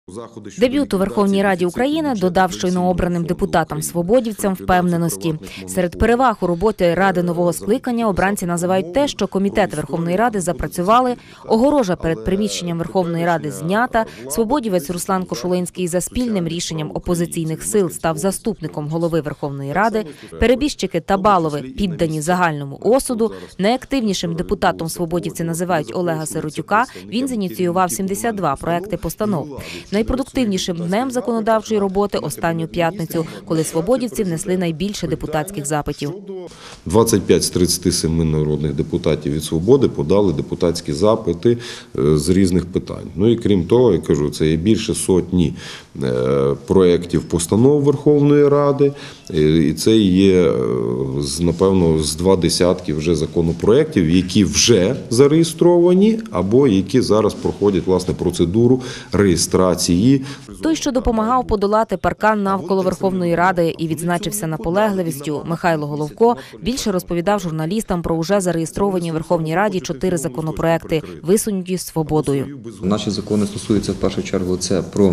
Дебют у Верховній Раді України додав щойно обраним депутатам-свободівцям впевненості. Серед переваг у роботі Ради нового скликання обранці називають те, що комітети Верховної Ради запрацювали, огорожа перед приміщенням Верховної Ради знята, свободівець Руслан Кошулинський за спільним рішенням опозиційних сил став заступником голови Верховної Ради, перебіжчики та Балови піддані загальному осуду, найактивнішим депутатом-свободівці називають Олега Сиротюка, він зініціював 72 проекти постанов. Найпродуктивнішим днем законодавчої роботи останню п'ятницю, коли свободівці внесли найбільше депутатських запитів. 25 з 37 народних депутатів від «Свободи» подали депутатські запити з різних питань. Ну і крім того, я кажу, це є більше сотні проєктів постанов Верховної Ради, і це є, напевно, з 20 вже законопроєктів, які вже зареєстровані, або які зараз проходять, власне, процедуру реєстрації. Той, що допомагав подолати паркан навколо Верховної Ради і відзначився наполегливістю, Михайло Головко, більше розповідав журналістам про уже зареєстровані в Верховній Раді 4 законопроекти, висунуті «Свободою». Наші закони стосуються в першу чергу це про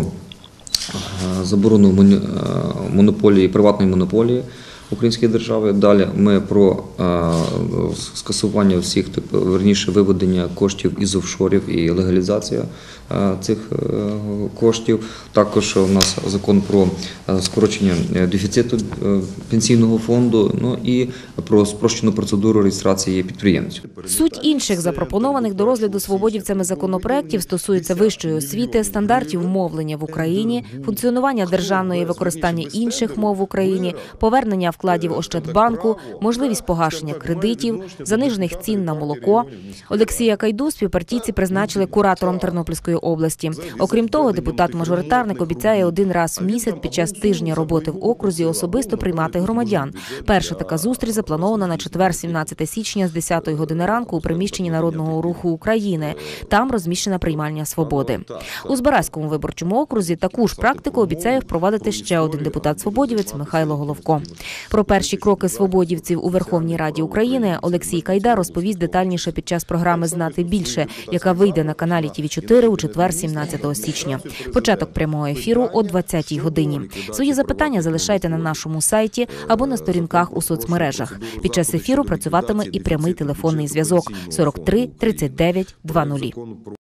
заборону монополії, приватної монополії української держави. Далі ми про скасування всіх, верніше, виведення коштів із офшорів і легалізація цих коштів. Також у нас закон про скорочення дефіциту пенсійного фонду, ну і про спрощену процедуру реєстрації підприємців. Суть інших запропонованих до розгляду свободівцями законопроєктів стосується вищої освіти, стандартів мовлення в Україні, функціонування державної і використання інших мов в Україні, повернення вкладів Ощадбанку, можливість погашення кредитів, занижених цін на молоко. Олексія Кайду співпартійці призначили куратором Тернопільської області. Окрім того, депутат-мажоритарник обіцяє один раз в місяць під час тижня роботи в окрузі особисто приймати громадян. Перша така зустріч запланована на четвер, 17 січня з 10 години ранку у приміщенні Народного руху України. Там розміщена приймальня «Свободи». У Збаразькому виборчому окрузі таку ж практику обіцяє впровадити ще один депутат-свободівець Михайло Головко. Про перші кроки свободівців у Верховній Раді України Олексій Кайда розповість детальніше під час програми «Знати більше», яка вийде на каналі ТВ4 у четвер, 17 січня. Початок прямого ефіру о 20-й годині. Свої запитання залишайте на нашому сайті або на сторінках у соцмережах. Під час ефіру працюватиме і прямий телефонний зв'язок 43 39 00.